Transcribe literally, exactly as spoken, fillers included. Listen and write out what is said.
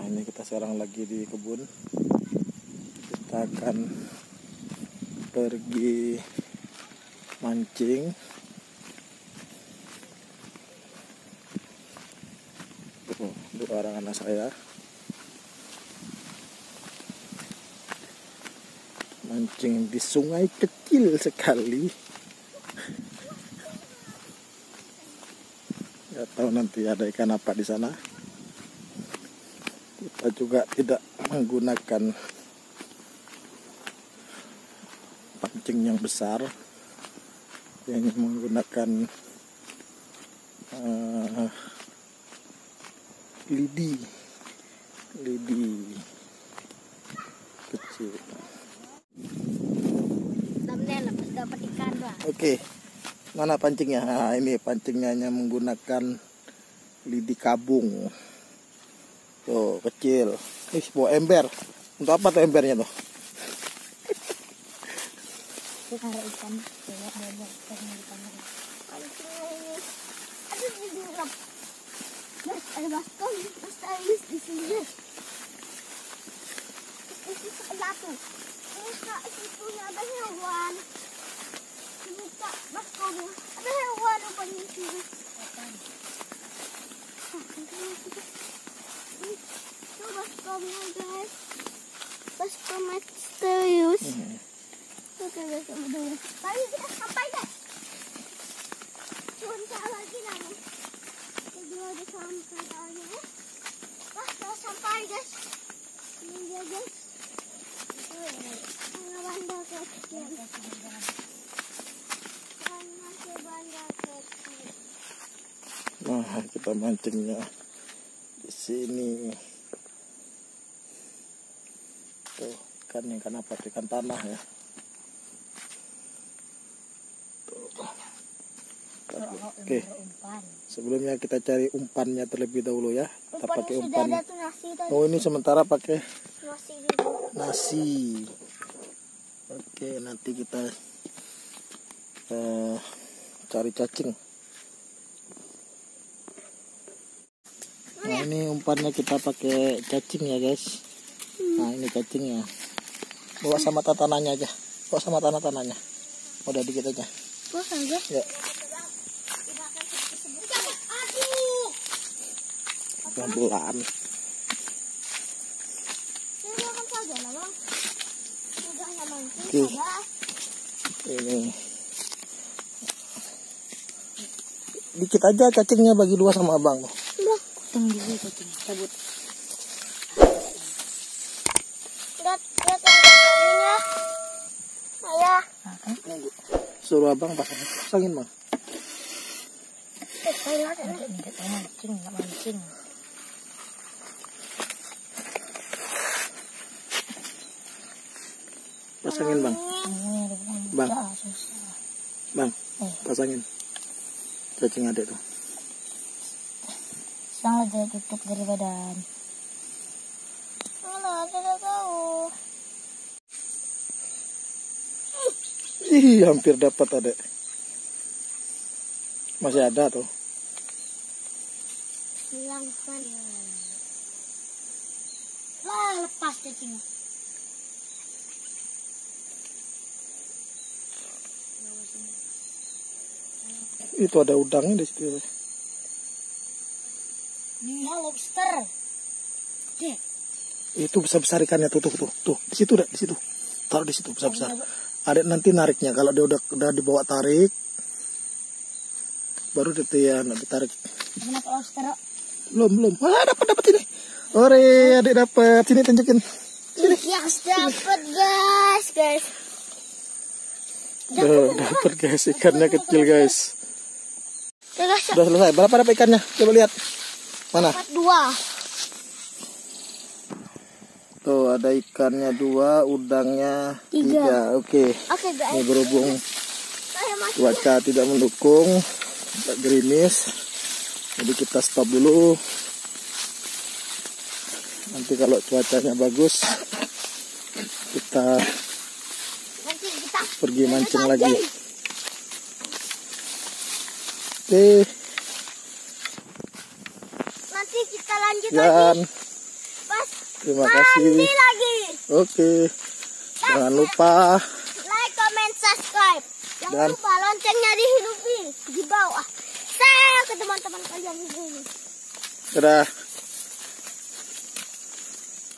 ini kita sekarang lagi di kebun. Kita akan pergi mancing. Tuh, dua orang anak saya mancing di sungai kecil sekali. Nggak tahu nanti ada ikan apa di sana. Kita juga tidak menggunakan pancing yang besar, yang menggunakan uh, lidi, lidi kecil. Dapat ikan, Oke, mana pancingnya? Nah, ini pancingnya hanya menggunakan lidi kabung. Tuh, kecil. Ih, bawa ember. Untuk apa tuh embernya tuh? Taruh ikan. Banyak banyak ikan di kamar. Pancing. Aduh, digerap. Mas, ada baskom. Mas, Ais di sini. Ini satu. Ini kak, itu ada hewan. Buka baskomnya. Ada hewan apa di sini? Itu baskomnya, guys. Baskom misterius. Oke guys, udah. Tadi kita sampai guys. Cuma lagi lagi. Jadi udah sampai tadi. Wah, kita sampai guys. Ini dia guys. Ini bandar kecil. Nah, kita mancingnya di sini. Tuh, ikan ikan apa? Ikan tanah ya. Oke, sebelumnya kita cari umpannya terlebih dahulu ya. Kita pakai umpan. Oh, ini sementara pakai nasi dulu. Nasi. Oke, nanti kita uh, cari cacing. Nah, ini umpannya kita pakai cacing ya guys. Nah, ini cacingnya. Bawa sama tatanannya aja. Bawa sama tanah-tanahnya. Udah dikit aja. Bawa aja. Ya. Pelan-pelan. Oke. Ini. Dikit aja cacingnya, bagi dua sama abang. Udah. Potong dulu cacing. Cabut. Lihat, lihat cacingnya. Ayah. Suruh abang pasang. Pasangin bang. Saya lihat ini. Ini mancing, nggak mancing. Pasangin bang. Bang. Bang, pasangin. Cacing adek tuh. Sangat dia tutup dari badan. Mana tidak tahu. Ih, hampir dapat adek. Masih ada tuh. Hilangkan. Wah, lepas cacingnya. Itu ada udangnya di situ. Ini lobster. Deh. Itu besar-besar ikannya tuh tuh tuh. Tuh, di situ dah, di situ. Taruh di situ besar-besar. Ada nanti nariknya kalau dia udah udah dibawa tarik. Baru dia ya nanti tarik. Mana lobster? Belum, belum. Ah, dapat dapat ini. Ore, adik dapat. Sini tunjukin. Sini. Yes, dapat guys, guys. Tuh, dapat guys, ikannya kecil guys. Guys, Sudah selesai. Berapa dapat ikannya? Coba lihat. Mana? dapat dua. Tuh, ada ikannya dua, udangnya tiga. tiga. Oke. Oke guys. Ini berhubung Saya masuk. cuaca tidak mendukung, agak gerimis. Jadi kita stop dulu. Nanti kalau cuacanya bagus, kita Nanti kita pergi mancing lanjut. lagi. Oke. Nanti kita lanjut Dan lagi. Pas Terima kasih. Mandi lagi. Oke. Jangan lupa Like, comment, subscribe. Jangan Dan- lupa loncengnya dihidupin di bawah. Saya ke teman-teman kalian di sini. dadah.